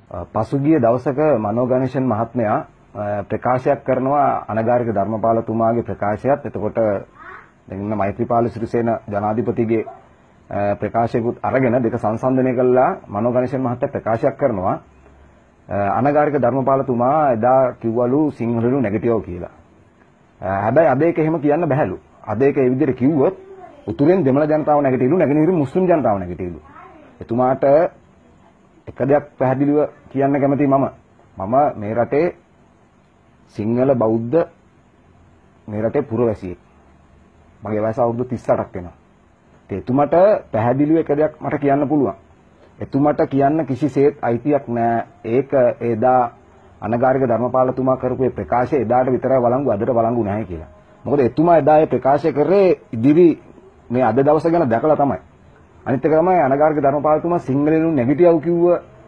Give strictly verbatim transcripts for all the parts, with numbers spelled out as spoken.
පසුගිය දවසක මනෝ ගණේෂන් මහත්මයා ප්‍රකාශයක් කරනවා අනගාരിക ධර්මපාලතුමාගේ ප්‍රකාශයත් එතකොට දෙන්න මෛත්‍රීපාල සිරිසේන ජනාධිපතිගේ ප්‍රකාශයකුත් අරගෙන දෙක සංසන්දනය කළා මනෝ ගණේෂන් මහත්තයා ප්‍රකාශයක් කරනවා අනගාരിക ධර්මපාලතුමා එදා කිව්වලු සිංහලු නෙගටිව් කියලා. හැබැයි අද ඒක එහෙම කියන්න බැහැලු. අද ඒක ඒ විදිහට කිව්වොත් උතුරෙන් දෙමළ ජනතාව නැගිටිලු නැගෙනහිරින් මුස්ලිම් ජනතාව නැගිටිලු. එතුමාට එක දෙයක් පැහැදිලිව කියන්න කැමතියි මම. මම මේ රටේ සිංහල බෞද්ධ මේ රටේ පුරවැසියෙක්. මගේ වයස අවුරුදු තිස් අටක් වෙනවා. ඒ එතුමාට පැහැදිලිව එක දෙයක් මට කියන්න පුළුවන්. එතුමාට කියන්න කිසිසේත් අයිතියක් නැහැ. ඒක එදා අනගාരിക ධර්මපාලතුමා කරපු ඒ ප්‍රකාශය එදාට විතරයි වළංගු අදට වළංගු නැහැ කියලා. මොකද එතුමා එදා ඒ ප්‍රකාශය කරේ ඉදිරි මේ අද දවස ගැන දැකලා තමයි. අනිත් එක තමයි අනගාരിക ධර්මපාලතුමා සිංහලෙන් නැගිටියව කිව්ව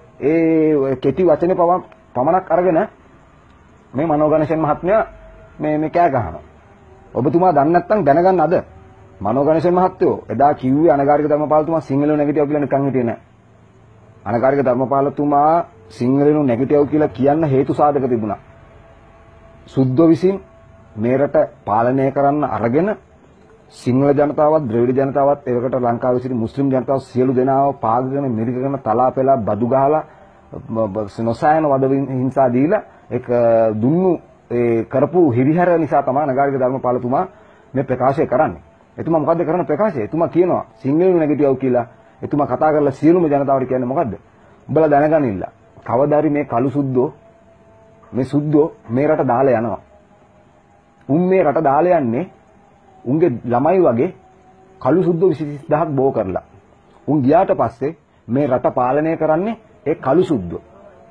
ඒ කෙටි වචනේ පමණක් අරගෙන මේ මනෝ ගණේෂන් මහත්මයා මේ මේ කෑ ගහනවා. ඔබතුමා දන්නේ නැත්නම් දැනගන්න අද මනෝ ගණේෂන් මහත්තයෝ එදා කිව්වේ අනගාരിക ධර්මපාලතුමා සිංහලෙන් නැගිටියව කියලා නිකන් හිටියේ නැහැ. අනගාരിക ධර්මපාලතුමා සිංහලෙන් නැගිටියව කියලා කියන්න හේතු සාධක තිබුණා. සුද්ධ විසින් මේ රට පාලනය කරන්න අරගෙන සිංහල ජනතාවත් ද්‍රවිඩ ජනතාවත් ඒකට ලංකාවේ සිටි මුස්ලිම් ජනතාව සියලු දෙනාව පාගගෙන මිරිකගෙන තලා පෙලා බදු ගහලා නොසෑයන වද හිංසා දීලා ඒක දුන්නු ඒ කරපු හිරිහැර නිසා තමයි අනගාരിക ධර්මපාලතුමා මේ ප්‍රකාශය කරන්නේ. එතුමා මොකද්ද කරන ප්‍රකාශය? එතුමා කියනවා සිංහලෙන් නැගිටියව කියලා. එතුමා කතා කරලා සියලුම ජනතාවට කියන්නේ මොකද්ද? උඹලා දැනගනින්න. කවදාරි මේ කළු සුද්දෝ මේ සුද්දෝ මේ රට දාලා යනවා. උන් මේ රට දාලා යන්නේ උන්ගේ ළමයි වගේ කළු සුද්දෝ විසිස් දහසක් බෝ කරලා. උන් ගියාට පස්සේ මේ රට පාලනය කරන්නේ ඒ කළු සුද්දෝ.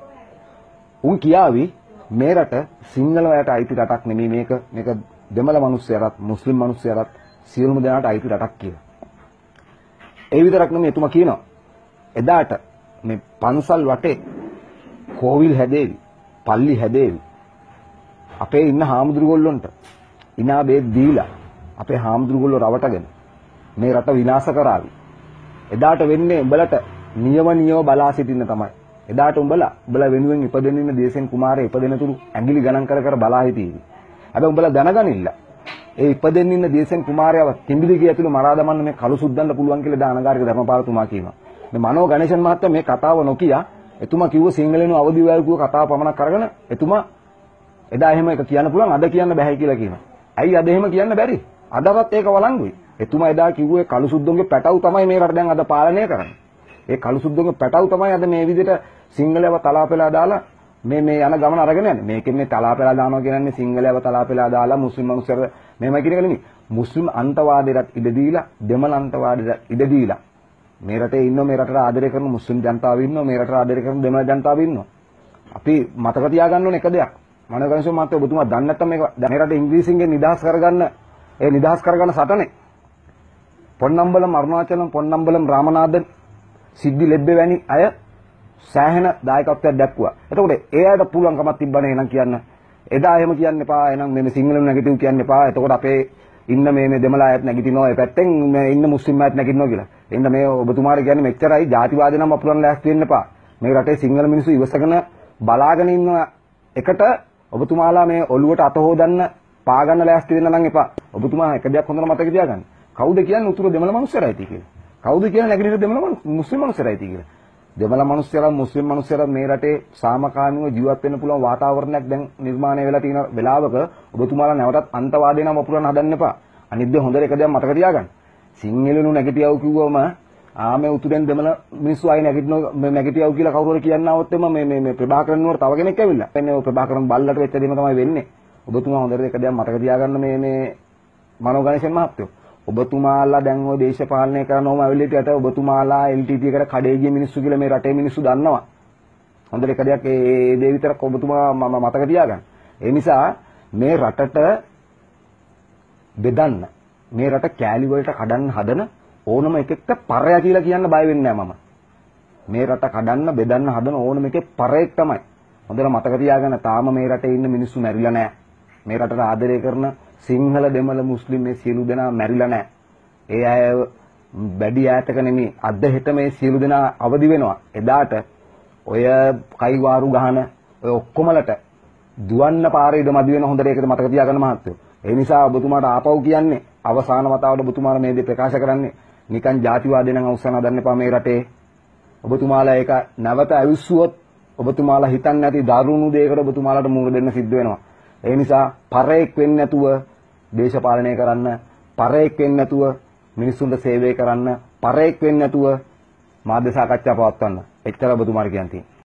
උන් කියාවි මේ රට සිංහලයට අයිති රටක් නෙමෙයි මේක මේක දෙමළ මිනිස්සුන්ටත් මුස්ලිම් මිනිස්සුන්ටත් සියලුම දෙනාට අයිති රටක් කියලා. ඒ විතරක් නෙමෙයි එතුමා කියනවා එදාට මේ පන්සල් වටේ කෝවිල් හැදේවි, පල්ලි හැදේවි. අපේ ඉන්න හාමුදුරුවෝල්ලොන්ට ඉනා බේත් දීලා අපේ හාමුදුරුවෝල්ලෝ රවටගෙන මේ රට විනාශ කරાવી. එදාට වෙන්නේ උඹලට නියම නියම බලා සිටින්න තමයි. එදාට උඹලා උඹලා වෙනුවෙන් ඉපදෙන්න ඉන්න දේශෙන් කුමාරය ඉපදෙන තුරු ඇඟිලි ගණන් කර කර බලා හිටියේ. හැබැයි උඹලා දැනගනින්න ඒ ඉපදෙන්න ඉන්න දේශෙන් කුමාරයව තිඹිලිගේ ඇතුළේ මරා දමන්න මේ කළු සුද්දන්ට පුළුවන් කියලා දානගාරික ධර්මපාලතුමා කියනවා. මේ මනෝ ගණේෂන් මහත්තයා මේ කතාව නොකිය එතුමා කිව්ව සිංහලෙන් අවදි වෙලා කිව්ව කතාව පමණක් අරගෙන එතුමා එදා එහෙම එක කියන්න පුළුවන් අද කියන්න බෑ කියලා කියනවා. ඇයි අද එහෙම කියන්න බැරි? අදවත් ඒක වළංගුයි. එතුමා එදා කිව්වේ කළු සුද්දන්ගේ පැටව තමයි මේ රට දැන් අද පාලනය කරන්නේ. ඒ කළු සුද්දන්ගේ පැටව තමයි අද මේ විදිහට සිංහලයව තලාපෙලා දාලා මේ මේ යන ගමන අරගෙන යන්නේ. මේකෙන් මේ තලාපෙලා දානවා කියන්නේ සිංහලයව තලාපෙලා දාලා මුස්ලිම් මිනිස්සුන්ට මේමයි කියන එක නෙමෙයි. මුස්ලිම් අන්තවාදයට ඉඩ දීලා දෙමළ අන්තවාදයට ඉඩ දීලා මේ රටේ ඉන්න මේ රටට ආදරය කරන මුස්ලිම් ජනතාව ඉන්නවා මේ රටට ආදරය කරන දෙමළ ජනතාව ඉන්නවා. අපි මතක තියාගන්න ඕන එක දෙයක්. මනෝ ගණේෂන් මහත්තයා ඔබතුමා දන්නේ නැත්නම් මේක මේ රටේ ඉංග්‍රීසියෙන් නිදහස් කරගන්න ඒ නිදහස් කරගන්න සටනේ පොන්නම්බලම් අරුණාචලම් පොන්නම්බලම් රාමනාදන් සිද්ධි ලෙබ්බේ වැනි අය සෑහෙන දායකත්වයක් දැක්වුවා. එතකොට ඒ අයට පුළුවන්කමක් තිබ්බනේ එහෙනම් කියන්න. එදා එහෙම කියන්න එපා. එහෙනම් මේ සිංහලෙන් නැගිටිව් කියන්න එපා. එතකොට අපේ ඉන්න මේ මේ දෙමළ අයත් නැගිටිනවා. ඒ පැත්තෙන් ඉන්න මුස්ලිම් අයත් නැගිටිනවා කියලා. එහෙනම් මේ ඔබතුමාට කියන්නේ මෙච්චරයි ජාතිවාදී නම් අපුරන්න ලෑස්ති වෙන්න එපා. මේ රටේ සිංහල මිනිස්සු ඉවසගෙන බලාගෙන ඉන්න එකට ඔබතුමාලා මේ ඔළුවට අත හොදන්න පාගන්න ලෑස්ති වෙන්න නම් එපා. ඔබතුමා එක දෙයක් හොඳට මතක තියාගන්න. කවුද කියන්නේ උතුරු දෙමළ මිනිස්සුරයි කියලා? කවුද කියන්නේ නැගිටින දෙමළ මුස්ලිම් මිනිස්සුරයි කියලා? දෙමළ මිනිස්සුලා මුස්ලිම් මිනිස්සුලා මේ රටේ සාමකාමීව ජීවත් වෙන්න පුළුවන් වාතාවරණයක් දැන් නිර්මාණය වෙලා තියෙන වෙලාවක ඔබතුමාලා නැවතත් අන්තවාදී නම් අපුරන්න හදන්න එපා. අනිත් දේ හොඳට එක දෙයක් මතක තියාගන්න. සිංහලුණු නැගිටියව කිව්වම ආමේ උතුරෙන් දෙමළ මිනිස්සු ආයි නැගිටිනවා නැගිටියව කියලා කවුරු හරි කියනවොත් එම මේ මේ මේ ප්‍රභාකරන් නුවර තව කෙනෙක් ඇවිල්ලා. එන්නේ ඔය ප්‍රභාකරන් බල්ලට වෙච්ච දෙයම තමයි වෙන්නේ. ඔබතුමා හොඳට එක දෙයක් මතක තියාගන්න මේ මේ මනෝ ගණේෂන් මහත්තයෝ. ඔබතුමාලා දැන් ඔය දේශපාලනය කරනවම ඇවිල්ලිට ඔබතුමාලා එල් ටී ටී එකට කඩේ ගිය මිනිස්සු කියලා මේ රටේ මිනිස්සු දන්නවා. හොඳට එක දෙයක් ඒ දේ විතරක් ඔබතුමා මම මතක තියාගන්න. ඒ නිසා මේ රටට බෙදන්න මේ රට කෑලි වලට කඩන්න හදන ඕනම එකෙක්ට පරය කියලා කියන්න බය වෙන්නේ නැහැ මම. මේ රට කඩන්න බෙදන්න හදන ඕනම එකේ පරයක් තමයි. හොඳට මතක තියාගන්න තාම මේ රටේ ඉන්න මිනිස්සු මැරිලා නැහැ. මේ රටට ආදරය කරන සිංහල දෙමළ මුස්ලිම් මේ සියලු දෙනා මැරිලා නැහැ. ඒ අය බැඩි ඈතක නෙමෙයි අද හෙට මේ සියලු දෙනා අවදි වෙනවා. එදාට ඔය කයිවාරු ගහන ඔය ඔක්කොමලට දුවන්න පාරේ ඉඩ මදි වෙන හොඳට ඒකද මතක තියාගන්න මහත්තයෝ. ඒ නිසා ඔබතුමාට ආපහු කියන්නේ අවසාන වතාවට ඔබතුමාලා මේ දේ ප්‍රකාශ කරන්නේ නිකන් ಜಾතිවාදී නම් අවසන් හදන්න එපා මේ රටේ. ඔබතුමාලා ඒක නැවත අවිස්සුවොත් ඔබතුමාලා හිතන්නේ නැති දරුණු දෙයකට ඔබතුමාලාට මුහුණ දෙන්න සිද්ධ වෙනවා. ඒ නිසා පරේක් වෙන්නේ නැතුව දේශපාලනය කරන්න, පරේක් වෙන්නේ නැතුව මිනිස්සුන්ට සේවය කරන්න, පරේක් වෙන්නේ නැතුව මාධ්‍ය සාකච්ඡා පවත්වන්න. එච්චර ඔබතුමාට කියන්න තියෙන්නේ.